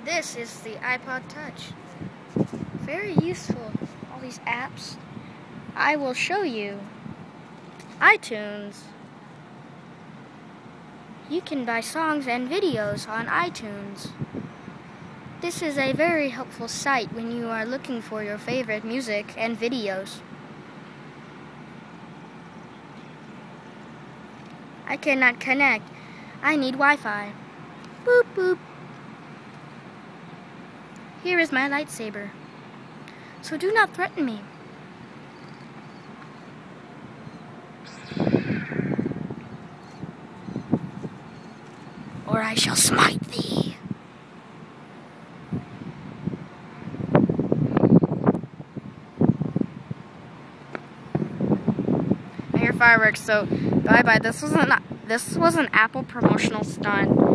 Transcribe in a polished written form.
This is the iPod Touch. Very useful, all these apps. I will show you. iTunes. You can buy songs and videos on iTunes. This is a very helpful site when you are looking for your favorite music and videos. I cannot connect. I need Wi-Fi. Boop boop. Here is my lightsaber. So do not threaten me. Or I shall smite thee. I hear fireworks, so bye-bye. This was an Apple promotional stunt.